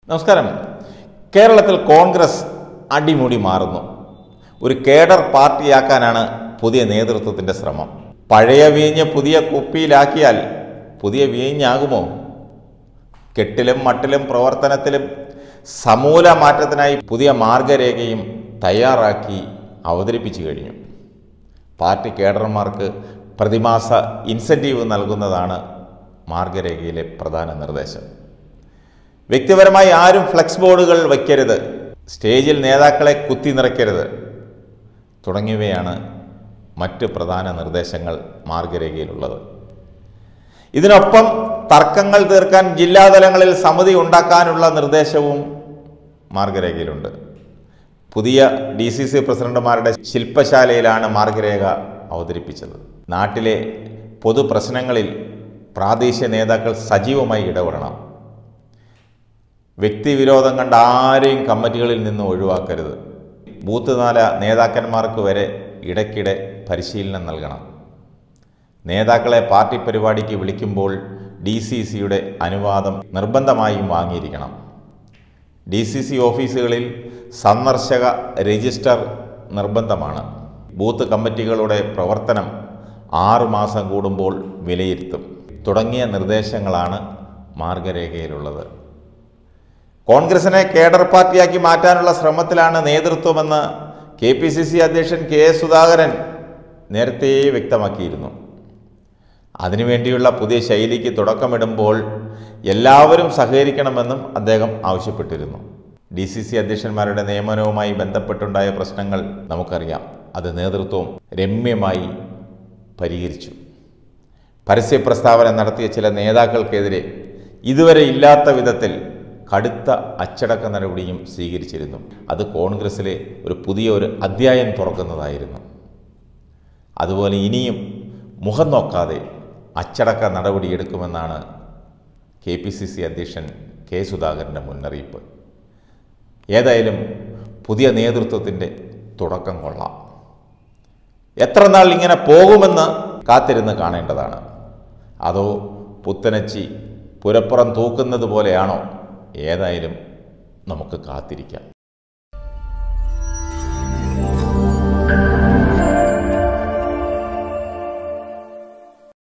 നമസ്കാരം. കേരളത്തിൽ കോൺഗ്രസ് അടിമുടി മാറുന്നു. ഒരു കേഡർ പാർട്ടിയാക്കാനാണ് പുതിയ നേതൃത്വത്തിൻ്റെ ശ്രമം. പഴയ വീഞ്ഞ് പുതിയ കുപ്പിയിലാക്കിയാൽ പുതിയ വീഞ്ഞാകുമോ? കെട്ടിലും മട്ടിലും പ്രവർത്തനത്തിലും സമൂല മാറ്റത്തിനായി പുതിയ മാർഗരേഖയും തയ്യാറാക്കി അവതരിപ്പിച്ചു കഴിഞ്ഞു. പാർട്ടി കേഡർമാർക്ക് പ്രതിമാസ ഇൻസെൻറ്റീവ് നൽകുന്നതാണ് മാർഗരേഖയിലെ പ്രധാന നിർദ്ദേശം. വ്യക്തിപരമായി ആരും ഫ്ലെക്സ് ബോർഡുകൾ വയ്ക്കരുത്, സ്റ്റേജിൽ നേതാക്കളെ കുത്തി നിറയ്ക്കരുത് തുടങ്ങിയവയാണ് മറ്റ് പ്രധാന നിർദ്ദേശങ്ങൾ മാർഗരേഖയിലുള്ളത്. ഇതിനൊപ്പം തർക്കങ്ങൾ തീർക്കാൻ ജില്ലാതലങ്ങളിൽ സമിതി ഉണ്ടാക്കാനുള്ള നിർദ്ദേശവും മാർഗരേഖയിലുണ്ട്. പുതിയ DCC പ്രസിഡന്റുമാരുടെ ശില്പശാലയിലാണ് മാർഗരേഖ അവതരിപ്പിച്ചത്. നാട്ടിലെ പൊതുപ്രശ്നങ്ങളിൽ പ്രാദേശിക നേതാക്കൾ സജീവമായി ഇടപെടണം. വ്യക്തിവിരോധം കണ്ട ആരെയും കമ്മിറ്റികളിൽ നിന്ന് ഒഴിവാക്കരുത്. ബൂത്ത് തല നേതാക്കന്മാർക്ക് വരെ ഇടയ്ക്കിടെ പരിശീലനം നൽകണം. നേതാക്കളെ പാർട്ടി പരിപാടിക്ക് വിളിക്കുമ്പോൾ DCCയുടെ അനുവാദം നിർബന്ധമായും വാങ്ങിയിരിക്കണം. DCC ഓഫീസുകളിൽ സന്ദർശക രജിസ്റ്റർ നിർബന്ധമാണ്. ബൂത്ത് കമ്മിറ്റികളുടെ പ്രവർത്തനം 6 മാസം കൂടുമ്പോൾ വിലയിരുത്തും തുടങ്ങിയ നിർദ്ദേശങ്ങളാണ് മാർഗരേഖയിലുള്ളത്. കോൺഗ്രസിനെ കേഡർ പാർട്ടിയാക്കി മാറ്റാനുള്ള ശ്രമത്തിലാണ് നേതൃത്വമെന്ന് KPCC അധ്യക്ഷൻ KS സുധാകരൻ നേരത്തെ വ്യക്തമാക്കിയിരുന്നു. അതിനുവേണ്ടിയുള്ള പുതിയ ശൈലിക്ക് തുടക്കമിടുമ്പോൾ എല്ലാവരും സഹകരിക്കണമെന്നും അദ്ദേഹം ആവശ്യപ്പെട്ടിരുന്നു. DCC അധ്യക്ഷന്മാരുടെ നിയമനവുമായി ബന്ധപ്പെട്ടുണ്ടായ പ്രശ്നങ്ങൾ നമുക്കറിയാം. അത് നേതൃത്വം രമ്യമായി പരിഹരിച്ചു. പരസ്യ പ്രസ്താവന നടത്തിയ ചില നേതാക്കൾക്കെതിരെ ഇതുവരെ ഇല്ലാത്ത വിധത്തിൽ കടുത്ത അച്ചടക്ക നടപടിയും സ്വീകരിച്ചിരുന്നു. അത് കോൺഗ്രസിലെ പുതിയ അധ്യായം തുറക്കുന്നതായിരുന്നു. അതുപോലെ ഇനിയും മുഖം നോക്കാതെ അച്ചടക്ക നടപടിയെടുക്കുമെന്നാണ് KPCC അധ്യക്ഷൻ K സുധാകരൻ്റെ മുന്നറിയിപ്പ്. ഏതായാലും പുതിയ നേതൃത്വത്തിൻ്റെ തുടക്കം കൊള്ളാം. എത്ര നാൾ ഇങ്ങനെ പോകുമെന്ന് കാത്തിരുന്ന് കാണേണ്ടതാണ്. അതോ പുത്തനച്ചി പുരപ്പുറം തൂക്കുന്നത് പോലെയാണോ? ഏതായാലും നമുക്ക് കാത്തിരിക്കാം.